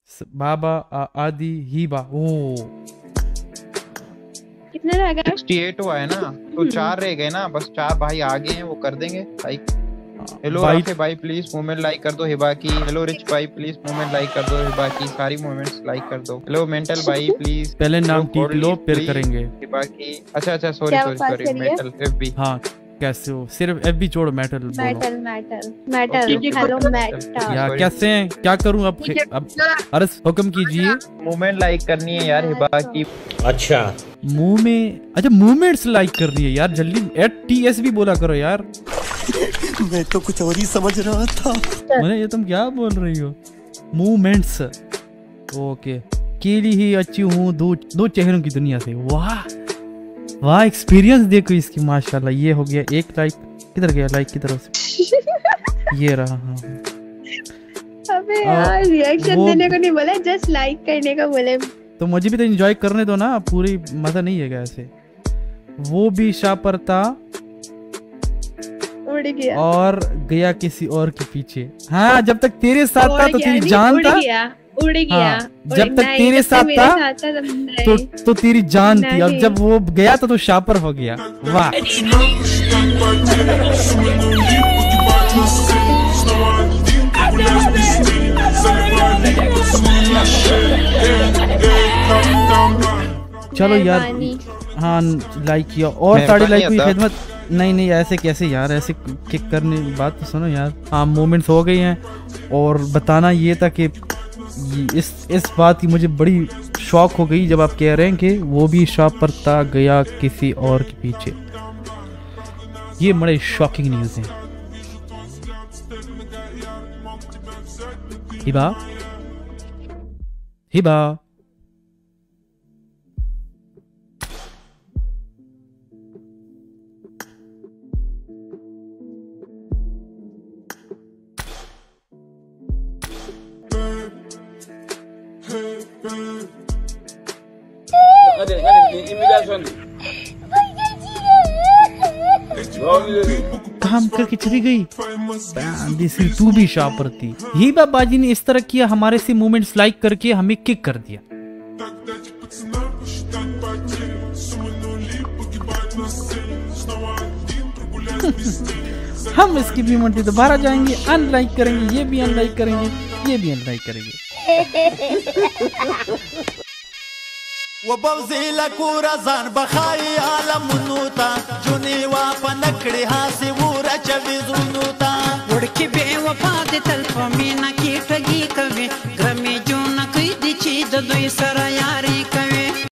बाबा आदि हिबा। ओ कितने रह गए? 68 हुआ है ना, तो 4 रह गए ना, बस 4 भाई आगे हैं, वो कर देंगे लाइक। हेलो भाई राफे भाई प्लीज मूवमेंट लाइक कर दो हिबा की। हेलो रिच भाई प्लीज मूवमेंट लाइक कर दो हिबा की, सारी मूवमेंट्स लाइक कर दो। हेलो मेंटल भाई प्लीज पहले नाम टीप लो फिर करेंगे हिबा की। अच्छा अच्छा सॉरी क्या सॉरी बात सॉरी करिए? Mental FB. हाँ कैसे हो, सिर्फ एफ भी छोड़ो मेटल बोलो। Metal metal metal. Okay, hello okay. Metal. यार Sorry. कैसे हैं, क्या करूं अब? अरे हुक्म कीजिए। मूवमेंट लाइक करनी है यार हिबा की। अच्छा मुंह में, अच्छा मूवमेंट्स लाइक कर रही है यार, जल्दी TS भी बोला करो यार। मैं तो कुछ और ही समझ रहा था। मैंने ये तुम क्या बोल रही हो? Movements okay. केली ही अच्छी हूँ दो चेहरों की दुनिया से। वाह वाह एक्सपीरियंस देखो इसकी माशाल्लाह। ये हो गया एक लाइक, किधर गया लाइक की तरफ से? ये रहा। हाँ अबे यार रिएक्शन देने को नहीं बोला, जस्ट लाइक करने का बोले। तो मुझे भी तो एंजॉय करने दो ना, पूरी मजा नहीं है ऐसे। वो भी शापर था उड़ गया और गया किसी और के पीछे। हाँ जब तक तेरे साथ था तो तेरी जान था। उड़ गया। हाँ, जब तक तेरे साथ था तो तेरी जान थी, और जब वो गया तो शापर हो गया। वाह चलो यार। हाँ लाइक किया और 3.5 लाइक की खिदमत। नहीं ऐसे कैसे यार, ऐसे किक करने, बात तो सुनो यार। हाँ मोमेंट्स हो गई हैं, और बताना ये था कि इस बात की मुझे बड़ी शौक हो गई जब आप कह रहे हैं कि वो भी शॉप पर था गया किसी और के पीछे। ये बड़े शॉकिंग न्यूज़ हैं। हिबा हिबा काम करके चली गई। तू भी शापर थी। हिबा बाजी ने इस तरह किया, हमारे से मूवमेंट्स लाइक करके हमें किक कर दिया। हम इसकी मूवमेंट दोबारा जाएंगे, अनलाइक करेंगे, ये भी अनलाइक करेंगे, ये भी अनलाइक करेंगे। وبوزي لكورا زان بخاي عالم نوتا جوني واپا نکڑی هاسي ورا چوي زونوتا وړکی به وفا د تل په مینا کې ټګي کوي ګرمي جون کوي د چي د دوی سره یاري کوي